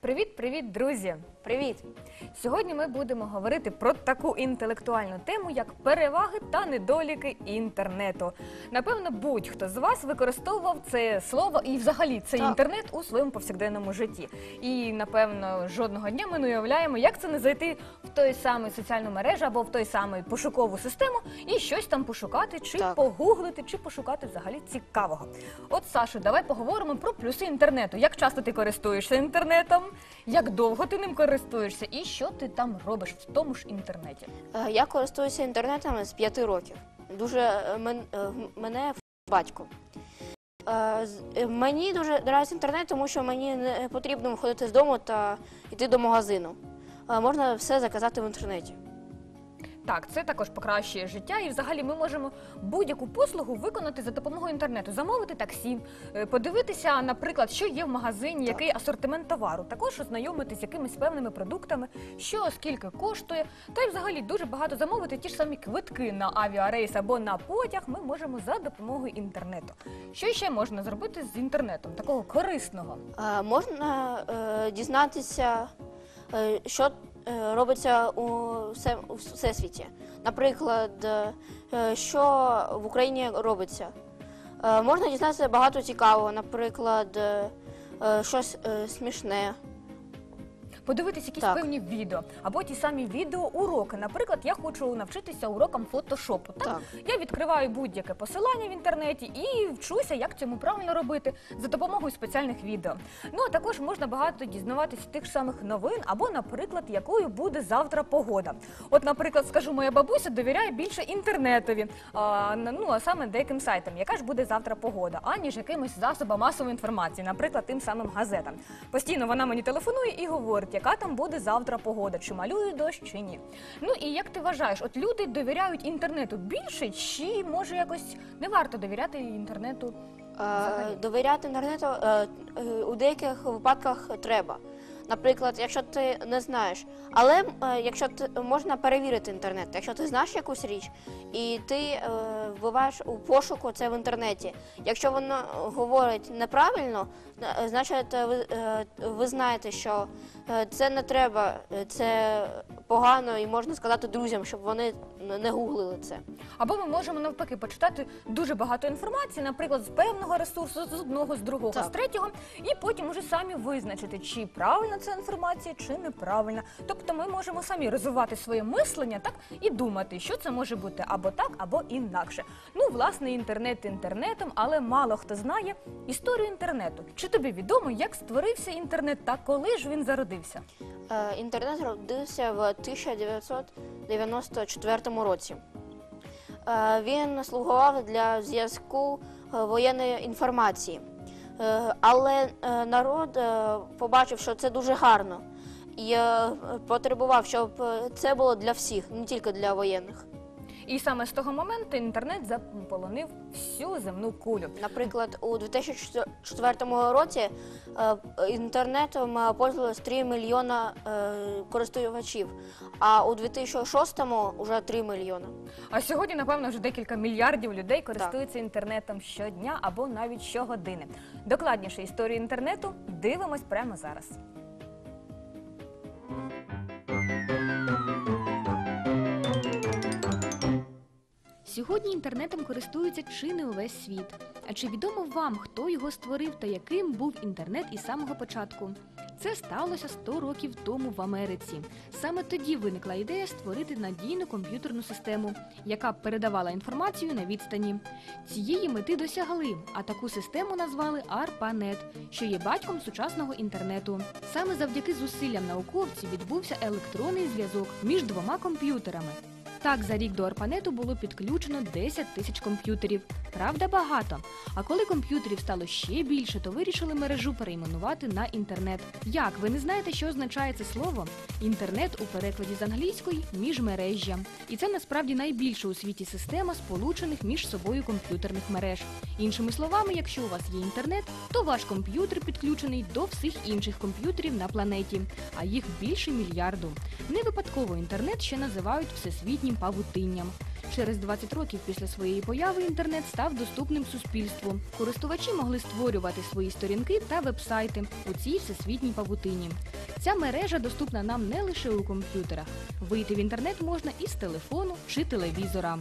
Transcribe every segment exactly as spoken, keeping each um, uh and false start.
Привіт-привіт, друзі! Привіт! Сьогодні ми будемо говорити про таку інтелектуальну тему, як переваги та недоліки інтернету. Напевно, будь-хто з вас використовував це слово і взагалі цей Так. інтернет у своєму повсякденному житті. І, напевно, жодного дня ми не уявляємо, як це не зайти в той самий соціальну мережу або в той самий пошукову систему і щось там пошукати, чи Так. погуглити, чи пошукати взагалі цікавого. От, Сашо, давай поговоримо про плюси інтернету. Як часто ти користуєшся інтернетом, як довго ти ним користуєшся і що ти там робиш в тому ж інтернеті? Е, Я користуюся інтернетом з п'яти років. Дуже е, мен- е, мене в батько. Е, з- е, Мені дуже подобається інтернет, тому що мені не потрібно виходити з дому та йти до магазину. Е, Можна все заказати в інтернеті. Так, це також покращує життя, і взагалі ми можемо будь-яку послугу виконати за допомогою інтернету. Замовити таксі, е, подивитися, наприклад, що є в магазині, який асортимент товару, також ознайомитися з якимись певними продуктами, що скільки коштує, та й взагалі дуже багато замовити ті ж самі квитки на авіарейс або на потяг ми можемо за допомогою інтернету. Що ще можна зробити з інтернетом, такого корисного? Е, Можна е, дізнатися, е, що е, робиться у все- у всесвіті. Наприклад, е, що в Україні робиться. Е, Можна дізнатися багато цікавого, наприклад, е, е, щось е, смішне. Подивитись якісь Так. певні відео, або ті самі відеоуроки. Наприклад, я хочу навчитися урокам фотошопу. Так? Так. Я відкриваю будь-яке посилання в інтернеті і вчуся, як цьому правильно робити за допомогою спеціальних відео. Ну, а також можна багато дізнаватися тих ж самих новин, або, наприклад, якою буде завтра погода. От, наприклад, скажу, моя бабуся довіряє більше інтернетові, а, на- ну, а саме деяким сайтам, яка ж буде завтра погода, аніж якимось засобам масової інформації, наприклад, тим самим газетам. Постійно вона мені телефонує і говорить, яка там буде завтра погода, чи малює дощ, чи ні. Ну і як ти вважаєш, от люди довіряють інтернету більше, чи може якось не варто довіряти інтернету? Е, Довіряти інтернету е, е, у деяких випадках треба. Наприклад, якщо ти не знаєш, але е, якщо ти можна перевірити інтернет, якщо ти знаєш якусь річ і ти е, вбиваєш у пошуку це в інтернеті. Якщо воно говорить неправильно, е, значить ви, е, ви знаєте, що е, це не треба, е, це погано, і можна сказати друзям, щоб вони не гуглили це. Або ми можемо навпаки почитати дуже багато інформації, наприклад, з певного ресурсу, з одного, з другого, Так. з третього, і потім уже самі визначити, чи правильна ця інформація, чи неправильна. Тобто ми можемо самі розвивати своє мислення, так, і думати, що це може бути або так, або інакше. Ну, власне, інтернет інтернетом, але мало хто знає історію інтернету. Чи тобі відомо, як створився інтернет та коли ж він зародився? Е, Інтернет родився в тисяча дев'ятсот дев'яносто четвертому році. Е, Він слугував для зв'язку е, воєнної інформації. Е, Але е, народ е, побачив, що це дуже гарно і е, потребував, щоб е, це було для всіх, не тільки для воєнних. І саме з того моменту інтернет заполонив всю земну кулю. Наприклад, у дві тисячі четвертому році е, інтернетом е, пользувалось три мільйона е, користувачів, а у дві тисячі шостому вже три мільйона. А сьогодні, напевно, вже декілька мільярдів людей користуються інтернетом щодня або навіть щогодини. Докладніше історію інтернету дивимось прямо зараз. Сьогодні інтернетом користується чи не увесь світ. А чи відомо вам, хто його створив та яким був інтернет із самого початку? Це сталося сто років тому в Америці. Саме тоді виникла ідея створити надійну комп'ютерну систему, яка б передавала інформацію на відстані. Цієї мети досягли, а таку систему назвали арпанет, що є батьком сучасного інтернету. Саме завдяки зусиллям науковців відбувся електронний зв'язок між двома комп'ютерами. Так, за рік до арпанету було підключено десять тисяч комп'ютерів. Правда, багато. А коли комп'ютерів стало ще більше, то вирішили мережу перейменувати на інтернет. Як, ви не знаєте, що означає це слово? Інтернет у перекладі з англійської – міжмережжя. І це насправді найбільша у світі система сполучених між собою комп'ютерних мереж. Іншими словами, якщо у вас є інтернет, то ваш комп'ютер підключений до всіх інших комп'ютерів на планеті, а їх більше мільярду. Не випадково інтернет ще називають всесвітнім павутинням. Через двадцять років після своєї появи інтернет став доступним суспільству. Користувачі могли створювати свої сторінки та веб-сайти у цій всесвітній павутині. Ця мережа доступна нам не лише у комп'ютерах. Вийти в інтернет можна і з телефону чи телевізора.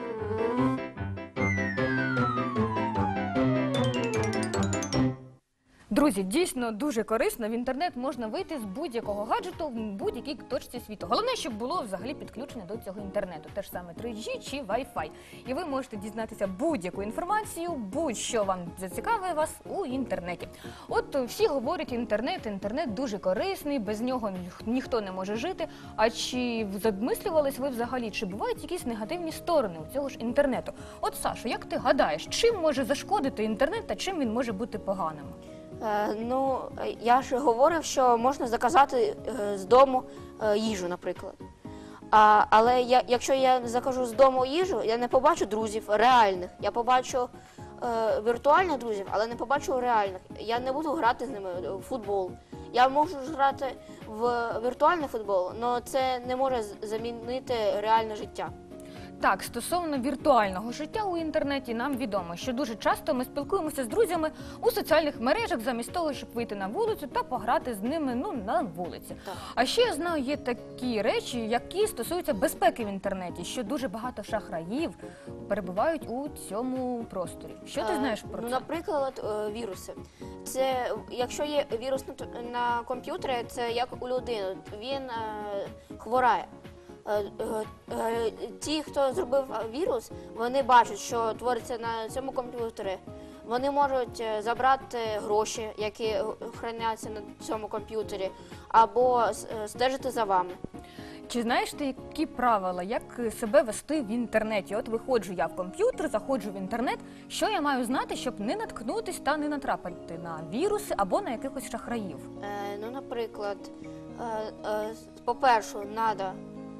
Друзі, дійсно дуже корисно. В інтернет можна вийти з будь-якого гаджету в будь-якій точці світу. Головне, щоб було взагалі підключення до цього інтернету. Те ж саме три джі чи Wi-Fi. І ви можете дізнатися будь-яку інформацію, будь-що вам зацікавить вас у інтернеті. От всі говорять, інтернет, інтернет дуже корисний, без нього ніх- ніхто не може жити. А чи задмислювались ви взагалі, чи бувають якісь негативні сторони у цього ж інтернету? От, Сашо, як ти гадаєш, чим може зашкодити інтернет та чим він може бути поганим? Е, ну, я ж говорив, що можна заказати е, з дому е, їжу, наприклад. А, але я, якщо я закажу з дому їжу, я не побачу друзів реальних. Я побачу е, віртуальних друзів, але не побачу реальних. Я не буду грати з ними в футбол. Я можу ж грати в віртуальний футбол, але це не може з- замінити реальне життя. Так, стосовно віртуального життя у інтернеті, нам відомо, що дуже часто ми спілкуємося з друзями у соціальних мережах замість того, щоб вийти на вулицю та пограти з ними ну, на вулиці. Так. А ще я знаю, є такі речі, які стосуються безпеки в інтернеті, що дуже багато шахраїв перебувають у цьому просторі. Що ти Е, знаєш про ну, це? Наприклад, е, віруси. Це, якщо є вірус на, т- на комп'ютері, це як у людини, він е, хворає. Е, е, е, Ті, хто зробив е, вірус, вони бачать, що твориться на цьому комп'ютері. Вони можуть е, забрати гроші, які е, храняться на цьому комп'ютері, або с- е, стежити за вами. Чи знаєш ти, які правила, як себе вести в інтернеті? От виходжу я в комп'ютер, заходжу в інтернет. Що я маю знати, щоб не наткнутись та не натрапити на віруси або на якихось шахраїв? Е, ну, наприклад, е, е, по-перше, треба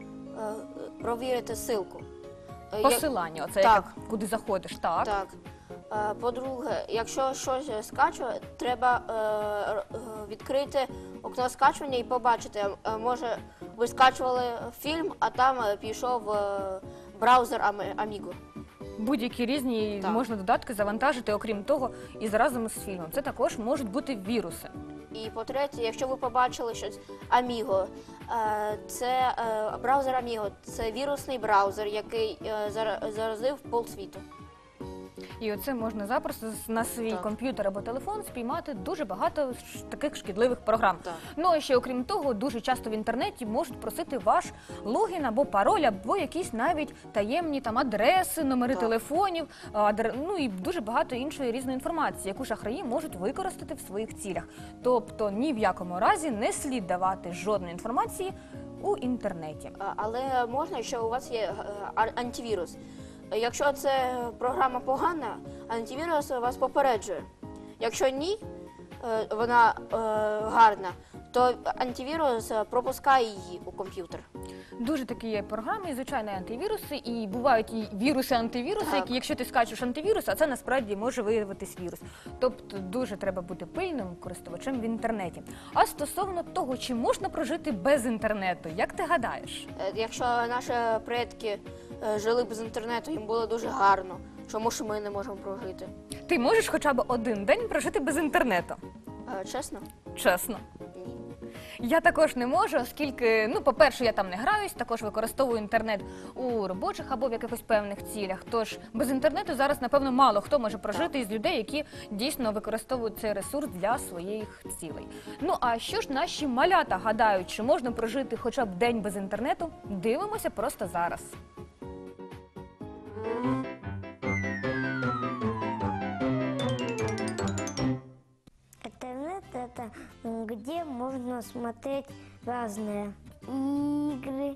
провірити ссылку. Е, як- Посилання, оце так. яке, куди заходиш, так? Так. Е, По-друге, якщо щось скачує, треба е, р- е, відкрити окно скачування і побачити. Е, Може, ви скачували фільм, а там е, пішов е, браузер Ами- Amigo. Будь-які різні Так. можна додатки завантажити, окрім того, і разом з фільмом. Це також можуть бути віруси. І по-третє, якщо ви побачили щось Amigo, е, це е, браузер Amigo, це вірусний браузер, який е, зара- заразив полсвіту. І оце можна запросто з- на свій Так. комп'ютер або телефон спіймати дуже багато ш- таких шкідливих програм. Так. Ну і ще окрім того, дуже часто в інтернеті можуть просити ваш логін або пароль, або якісь навіть таємні там адреси, номери Так. телефонів, адр... ну і дуже багато іншої різної інформації, яку шахраї можуть використати в своїх цілях. Тобто ні в якому разі не слід давати жодної інформації у інтернеті. А- Але можна, якщо у вас є е, ар- антивірус. Якщо це програма погана, антивірус вас попереджує. Якщо ні, е, вона е, гарна, то антивірус пропускає її у комп'ютер. Дуже такі є програми, і, звичайно, антивіруси, і бувають і віруси-антивіруси, Так. які, якщо ти скачеш антивірус, а це насправді може виявитись вірус. Тобто дуже треба бути пильним користувачем в інтернеті. А стосовно того, чи можна прожити без інтернету, як ти гадаєш? Е, Якщо наші предки е, жили без інтернету, їм було дуже гарно. Чому ж ми не можемо прожити? Ти можеш хоча б один день прожити без інтернету? Е, Чесно? Чесно. Ні. Я також не можу, оскільки, ну, по-перше, я там не граюсь, також використовую інтернет у робочих або в якихось певних цілях. Тож без інтернету зараз, напевно, мало хто може прожити із людей, які дійсно використовують цей ресурс для своїх цілей. Ну, а що ж наші малята гадають, чи можна прожити хоча б день без інтернету? Дивимося просто зараз. Интернет — это м, где можно смотреть разные игры,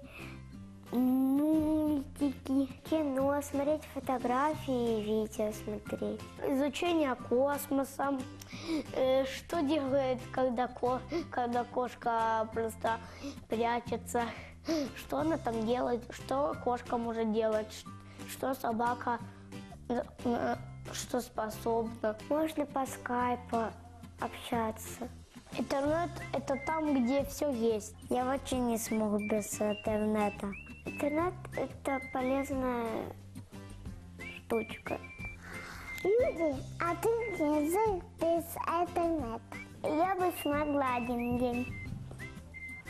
мультики, кино, смотреть фотографии, видео смотреть. Изучение космоса. Э, Что делает, когда, ко- когда кошка просто прячется? Что она там делает? Что кошка может делать? Ш- Что собака э, э, что способна? Можно по скайпу общаться. Интернет — это там, где все есть. Я вообще не смог без интернета. Интернет — это полезная штучка. Люди, а ты язык без интернета? Я бы смогла один день.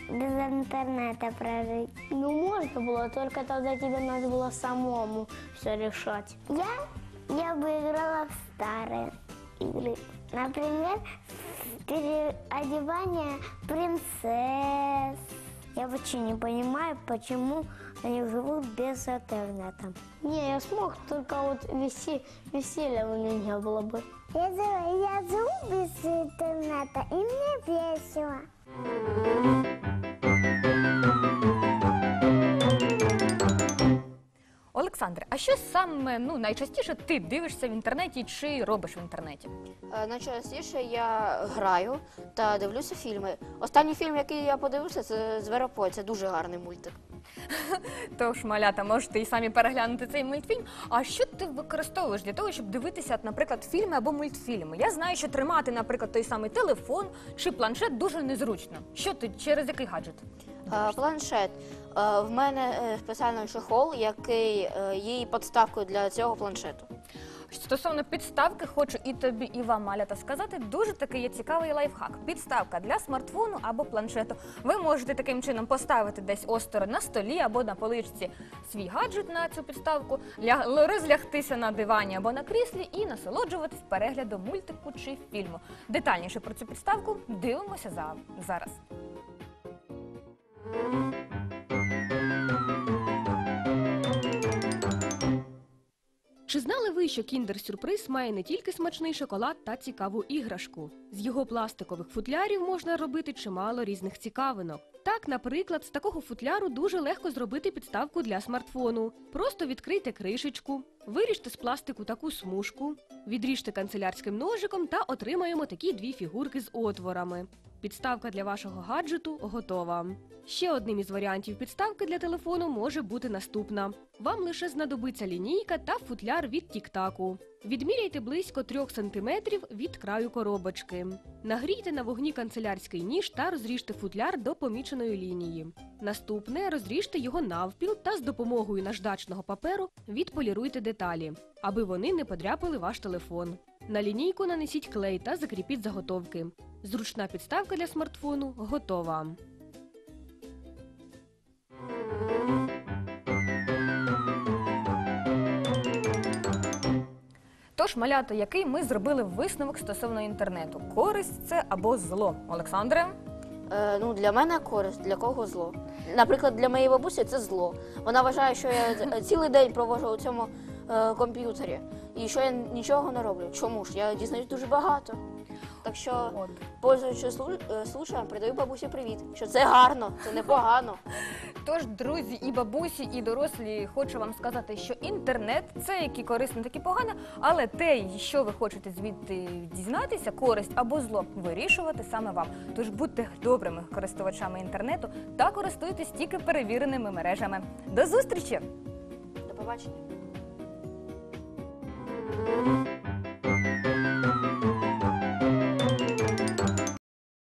без интернета прожить? Ну, можно было, только тогда тебе надо было самому все решать. Я, я бы играла в старые игры. Например, переодевание принцесс. Я вообще не понимаю, почему они живут без интернета. Не, я смог, только вот весе- веселья у меня не было бы. Я, я живу без интернета, и мне весело. Олександре, а що саме ну, найчастіше ти дивишся в інтернеті чи робиш в інтернеті? Е, Найчастіше я граю та дивлюся фільми. Останній фільм, який я подивився, це «Зверопой». Це дуже гарний мультик. Тож, малята, можете і самі переглянути цей мультфільм. А що ти використовуєш для того, щоб дивитися, наприклад, фільми або мультфільми? Я знаю, що тримати, наприклад, той самий телефон чи планшет дуже незручно. Що ти, через який гаджет? Е, Планшет. Е, В мене е, спеціальний чохол, який е, є підставкою для цього планшету. Стосовно підставки, хочу і тобі, і вам, малята, сказати, дуже такий є цікавий лайфхак. Підставка для смартфону або планшету. Ви можете таким чином поставити десь осторонь на столі або на поличці свій гаджет на цю підставку, ля- розлягтися на дивані або на кріслі і насолоджуватись переглядом мультику чи фільму. Детальніше про цю підставку дивимося за- зараз. Чи знали ви, що кіндер-сюрприз має не тільки смачний шоколад та цікаву іграшку? З його пластикових футлярів можна робити чимало різних цікавинок. Так, наприклад, з такого футляру дуже легко зробити підставку для смартфону. Просто відкрийте кришечку, виріжте з пластику таку смужку, відріжте канцелярським ножиком та отримаємо такі дві фігурки з отворами. Підставка для вашого гаджету готова. Ще одним із варіантів підставки для телефону може бути наступна. Вам лише знадобиться лінійка та футляр від тік-таку. Відміряйте близько трьох сантиметрів від краю коробочки. Нагрійте на вогні канцелярський ніж та розріжте футляр до поміченої лінії. Наступне – розріжте його навпіл та з допомогою наждачного паперу відполіруйте деталі, аби вони не подряпали ваш телефон. На лінійку нанесіть клей та закріпіть заготовки. Зручна підставка для смартфону готова. Тож, малята, який ми зробили висновок стосовно інтернету? Користь це або зло? Олександре? Е, ну, для мене користь, для кого зло. Наприклад, для моєї бабусі це зло. Вона вважає, що я цілий день проводжу у цьому е, комп'ютері і що я нічого не роблю. Чому ж? Я дізнаюсь дуже багато. Так що, От. пользуючись слу- е, случаєм, передаю бабусі привіт, що це гарно, це непогано. Тож, друзі, і бабусі, і дорослі, хочу вам сказати, що інтернет – це як і корисно, так і погано, але те, що ви хочете звідти дізнатися, користь або зло, вирішувати саме вам. Тож будьте добрими користувачами інтернету та користуйтесь тільки перевіреними мережами. До зустрічі! До побачення.